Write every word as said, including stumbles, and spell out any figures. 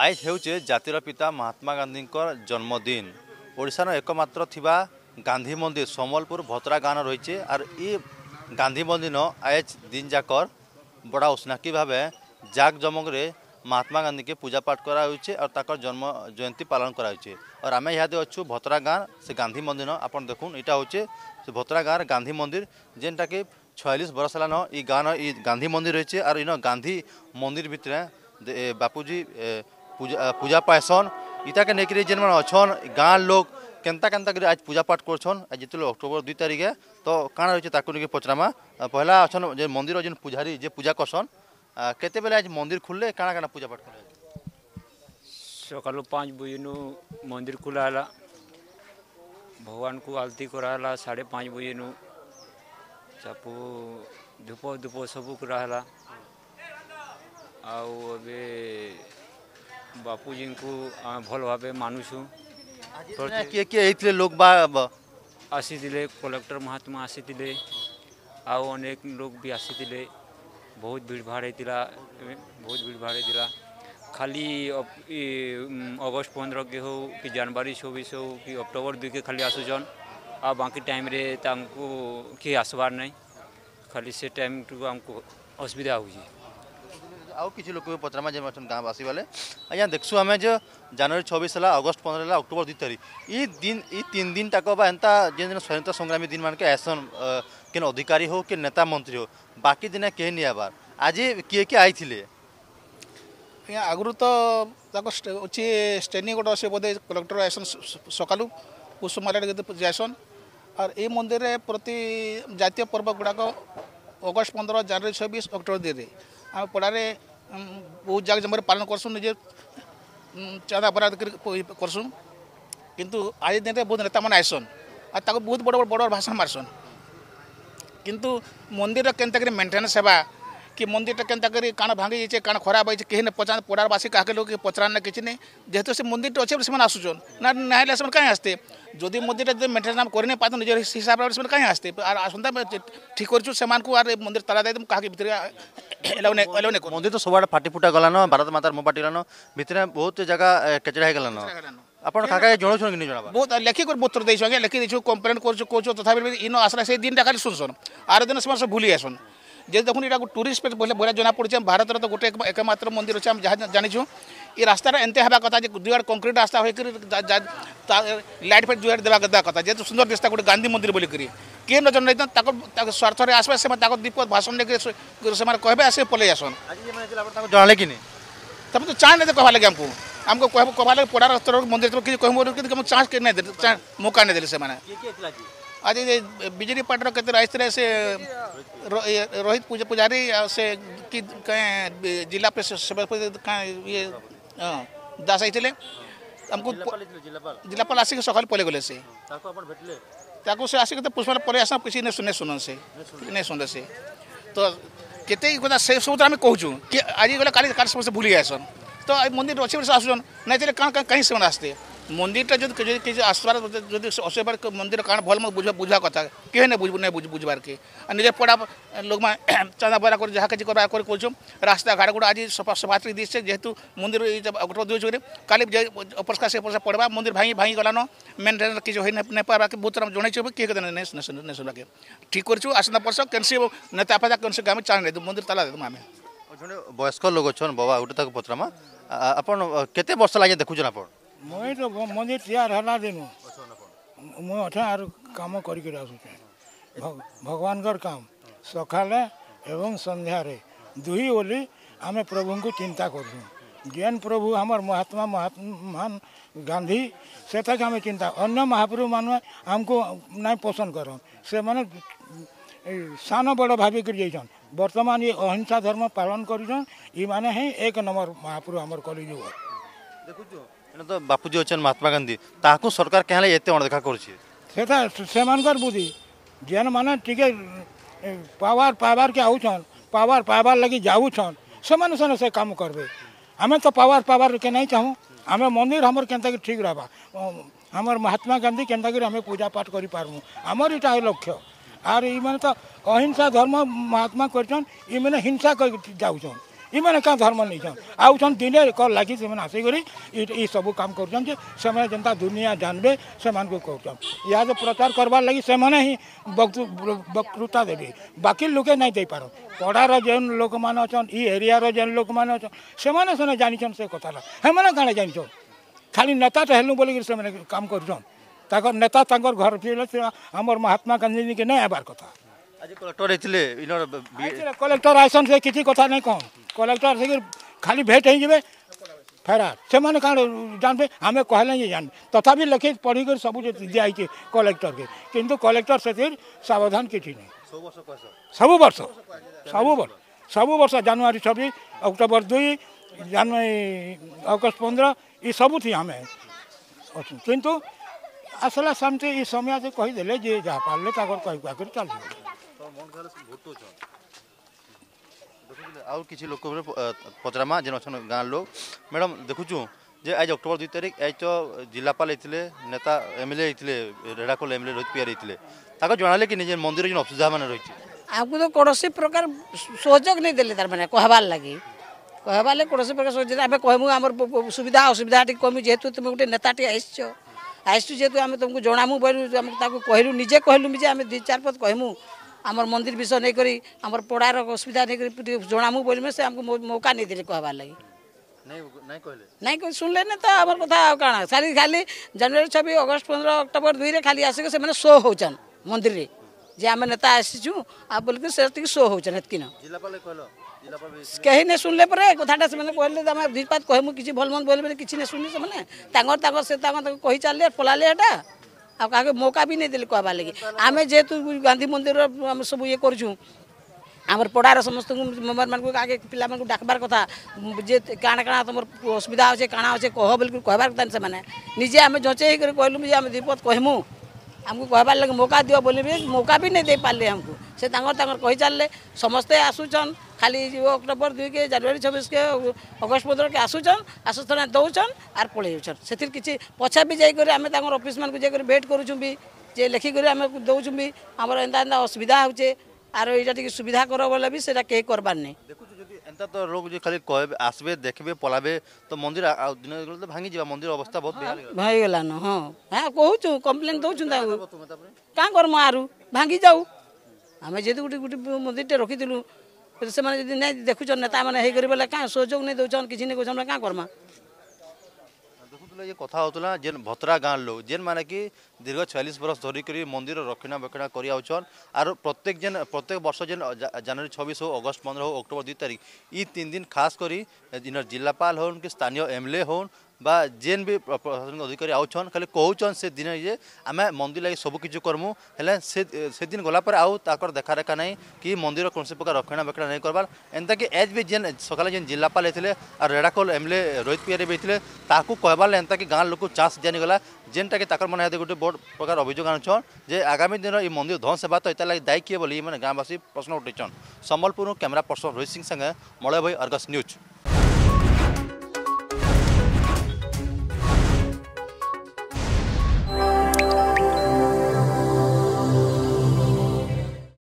आज हेउचे जातिर पिता महात्मा गांधी जन्मदिन। ओडिशार एकमात्र थिबा गांधी मंदिर सम्बलपुर भतरा गाँव रही और ये गांधी मंदिर आज दिन जाकर बड़ा उस्नाकी भाव जाक जमक महात्मा गांधी के पूजा पाठ कराऊे और ताकर जन्म जयंती पालन कराऊे। और आम यहाँ अच्छु भतरा गाँव से गांधी मंदिर आप देखुन यहाँ हूँ से भतरा गाँव गांधी मंदिर जेनटा कि छयालीस बरस है ये गाँव ये गांधी मंदिर रही और इन गांधी मंदिर भितर बापूजी पूजा पूजा पाएसन इटा के लेकर जेन मैंने अच्छन गाँव लोग केन्ता केन्ता कर आज पूजा पाठ करछन। आज जितने अक्टोबर दुई तारीख है तो काଣା रही ताकू पचरामा पहला अच्छन जे मंदिर जेन पुजारी जे पूजा करसन केते बेले आज मंदिर खुलले काଣା काଣା पूजा पाठ करे सकाल पाँच बजे नु मंदिर खुला है भगवान को आरती कराला साढ़े पाँच बजे नु चापू धूप धूप सब कराला आउ अबे बापूजी को भल भाव मानुछु। किए किए लोग बा आसी कलेक्टर महात्मा आसी आउ अनेक लोग भी आसी बहुत भीड़ भाड़ होता बहुत भीड़ भाड़ होता खाली अगस्त पंद्रह के हो कि जनवरी छब्बीस हो कि अक्टोबर दुई के खाली आसुचन आ बाकी टाइम रे तांको किए आसबार नहीं खाली से टाइम टू आमको असुविधा हो आउ किसी लोग पचरामा जे गाँववासी वाले अज्ञा देखसु आम जो जनवरी छब्बीस है अगस्त पंद्रह है अक्टोबर दुई तारीख ये दिन ये तीन दिन तक एंता जेन दिन स्वतंत्रता संग्रामी दिन मान के आसन के अधिकारी हो कि नेता मंत्री हो बाकी दिन कहे नहीं आबार आज किए किए आई थे आगु तो अच्छी स्टेनिंग गोटे अच्छे बोधे कलेक्टर आसन सकालू पुष्पमाला जासन और ये मंदिर प्रति जातीय पर्व गुड़ाक अगस्त पंद्रह जनवरी छब्बीस अक्टोबर दिन आम पड़ारे बहुत जगह जम पालन करसु निजे चाँदा बराद करसु किंतु आज दिन में बहुत नेता मैंने आसन और बहुत बड़ बड़ भाषण मारसन किंतु मंदिर केन्ता मेन्टेनेंस सेवा कि मंदिर केन्ता काण भांगी जाइए काण खराब होती कहीं पचा पड़ारवासी क्या लोग पचरान ना किसी नहीं जेहेतु से मंदिर अच्छे से आसुचन ना ना कहीं आसते जदि मंदिर मेन्टेनेंस कर पाते निज हिसाब से कहीं आसते आसंता ठीक कर मंदिर ताला दे क्या भितर मंदिर तो सब फाटी फुटा गलान भारत मातार मोबाइल भितर बहुत जगह कचरा हो गलान आपन काका जणो कि नहीं जणा बहुत लेखिक बहुत देछु आगे लेखि देछु कंप्लेंट करछु कोचो तथापि इन आसला से दिन खाली सुनसन आर दिन से भूली आसन जे देखुन यहाँ टूरिस्ट प्लेस बोले बढ़िया जना पड़े भारत तो गोटे एकमात्र मंदिर अच्छे जहाँ जानीछू ये रास्ता एंते हवा कथा दुआड़ कंक्रीट रास्ता हो लाइट फाइट दुआड़ देवा कथा जेहतु सुंदर दिशा गोटे गांधी मंदिर बोलिक किए न जन नहीं स्वार्थ आसपा से दीप भाषण लेकिन कहे आसे पलि आसन जाने कि तब तो चाह नहीं कहवा लगे आमको आमको कह कहवा लगे पड़ा स्तर मंदिर कि कहूँ चांस के नहीं दे मौका नहीं देते से आज बीजेडी पार्टी के आते से रोहित पूजा पुजारी से कि कहीं जिला ये दास आते आमको जिलापाल आसिक सकाल पलि गले से से आसिक पुष्पा पलि आस किसी नहीं सुने सुन से नहीं सुन से तो केते कथा से सब आम कहूँ कि आज गले काली काली समस्त भूली आसन तो मंदिर अच्छे आसुन नहीं कहीं कहीं से आसते मंदिरटा जो किसी आसबार जो असबार मंदिर कारण भल बुझ बुझा कथा कहे नहीं बुझ नहीं बुझबार के निजे पड़ा लोग चाँदा बरा कर जहाँ किसी करवा कर रास्ता घाट गुड़ा आज सफा सफात्री दिशे जेहेतु मंदिर अक्टोबर दुई काली अपरस्कार से अपरस्कार पड़वा मंदिर भाई भाई गलान मेन्टेन किसी हो नहीं पार्बा के बहुत जन किए नहीं सुना के ठीक कर आसंता वर्ष कैसे नेता फेता कैसे गाँव चाह नहीं मंदिर ताला दे आम वयस्क लोग अच्छन बाबा गोटे तक पचरामा आपन केते वर्ष लगे देखुन आप मुई तो मंदिर तैयार हला दिन मुई अठा आर काम करके आसुचे भगवान काम सकाले एवं संध्या दुही ओली आम प्रभु को चिंता करूँ जेन प्रभु हमार महात्मा महात्मा गांधी से तक आम चिंता अन्य महाप्रभु मान आमको नहीं पसंद कर से माने सान बड़ भाविक जाइछन वर्तमान ये अहिंसा धर्म पालन कर माने हैं एक नंबर महाप्रभु आमर कलिजुग देखु तो बापूजी अच्छे महात्मा गांधी ताकू सरकार क्या एत अणदेखा कर बुद्धि जेन मैंने टिके पावर पावर के आउछन पावर पावर लगी जाऊछन से मैंने सेने से काम करबे आमे तो पावर पावर के नहीं चाहूँ आमे मंदिर हमर केनता ठीक रहा हमर महात्मा गांधी केनता आमे पूजा पाठ करि पारमु हमर इटा लक्ष्य आर ये मैंने तो अहिंसा धर्म महात्मा कर मैंने हिंसा कर जाऊछन इमाने क्या धर्म नहीं छन आउछन दिने कर लागी से आसिक ये सब काम कर जनता दुनिया जानबे से कहन या प्रचार करवार लगी से ही वक्तृता देवे बाकी लोके नहीं दे पार पड़ार जेन लोक मैंने अच्छन इ एरियार जेन लोक मैंने अच्छन से सेने जानिछन से कथा हेमाने काणे जानिछन खाली नेताटा हेलु बोलिक से काम कर नेता तांकर घर फिर आमर महात्मा गांधी के नहीं आबार कथा आज कलेक्टर हेतिले इनर कलेक्टर आसन से किसी कथा नहीं कहन कलेक्टर से खाली भेट हो फेरार से मैंने कौन जानबे आम कहले ये जान तथापि लिखित पढ़ी कर सब दिखाई कलेक्टर के किंतु कलेक्टर से सावधान किसी नहीं सब वर्ष सब वर्ष सब वर्ष जनवरी छब्बीस अक्टोबर दुई जनवरी अगस्त पंद्रह ये सब थी आम किंतु आसला सामते ये समय से कहीदे जे जहाँ पारे कह कह चल आउ किसी लोक पचरामा जेन अच्छा गाँव लोग मैडम देखुचु जे आज अक्टोबर दुई तारीख आज तो जिलापाल होते नेता एमएलए होते रेढ़ाखोल एमएलए रोहित पियार होते जनाले कि निजे मंदिर जो असुविधा मान रही आमको तो कौन प्रकार सहयोग नहीं देले तार माने कहबार लगी कहबार लगे कौन प्रकार सहयोग आम कहमु आम सुविधा असुविधा टी कहमु जेहेतु तुम गोटे नेता टी आसछ आसछु जेहेतु आम तुमको जनामु कहलु निजे कहलु जे आम दु चार पद कहमु आमर मंदिर विषय नहीं करी आमर पड़ार असुविधा नहीं करी जनामु बोलमे से आमको मौका नहीं देले कहबार लगी नहीं नहीं कहले नहीं कोई सुनले ना तो आमर कथा काଣା सारी खाली जनवरी छब्बीस अगस्त पंद्रह अक्टोबर दुई रे खाली आसिक से शो होचन मंदिर रे जे आम नेता आसीचु आ बोल से शो होचन हेतकिन जिलापाल कहलो जिलापाल कहीं नहीं सुनले पर कथाटा से कहले आम दुईपात कहमु किसी भल मन बोले किसी नहीं सुनले से तांगर तांगर से तांगर कही चलले पलाले एटा आ का मौका भी नहीं देले कहबा लगी आम जेहेतु गांधी मंदिर आम सब ये करूँ आमर पड़ार समस्त मेम्बर मान आगे पिला डाकबार कथा जे काଣା काଣା तुम असुविधा अच्छे काଣା अच्छे कह बोल कहबार कथा से निजे आम जचे कहलु जे आम दीपत कहमु आमको कहबार लगे मौका दियो बोले भी मौका भी नहीं दे पारे हमको से तांगर तांगर कही चलले समस्ते आसुचन खाली अक्टोबर दुई के जनवरी छब्बीस के अगस्त पंद्रह के आसुचन आसुचन दौचन आर पलैचन से किसी पछा भी जाकर आम ऑफिस मान जाकर भेट करूँ भी जे लिखिक आम दौचु भी आमर एंता एंता असुविधा होचे आर यहाँ टी सुविधा कर बोले भी से कहीं करबार नहीं एंता तो लोग जो खाली कहे आसबे देखबे पलाबे तो मंदिर दिन तो भांगी जा मंदिर अवस्था बहुत भाई गला न हाँ हाँ कहूँ कम्प्लेन दौचु क्या करम आरु भांगी जाऊ आम जेहेतु गोटे गोटे मंदिर रखीलु से नहीं देखुन नेता मैंने बोले क्या सहयोग नहीं दौन किसी नहीं कौन क्या करमा देखुले ये कथा होतला जेन भतरा गाँव लोग जेन माने कि दीर्घ छियालीस बरस धरिक मंदिर रक्षणाबेक्षण कर आर प्रत्येक जेन प्रत्येक वर्ष जेन जनवरी छब्बीस हो अगस्त पंद्रह हो अक्टोबर दुई तारीख ये तीन दिन खास करी जिलापाल होन कि स्थानीय एमएलए होन बा जेन भी प्रशासनिक अधिकारी आउछन खाली कहउछन से दिन जे आम मंदिर लगे सब किछु करमु हेले से से दिन गला पर आउ ताकर देखा रेखा नहीं कि मंदिर कौन से प्रकार रक्षणाबेक्षण नहीं करबार एंता कि एज भी जेन सकाले जेन जिलापाल होते और रेढ़ाखोल एमएलए रोहित पियारे भी होते ताकू कहबार एंता कि गाँव लोक चांस दिगला जेनटा कि ताकर मन गोटे बड़ प्रकार अभियोग आनुछन जे आगामी दिन ये मंदिर ध्वंस होगा तो इतना लगे दायी किए बोली गाँववासी प्रश्न उठेछन। संबलपुर कैमरा पर्सन रोहित सिंह संगे मलय भाई अर्गस न्यूज।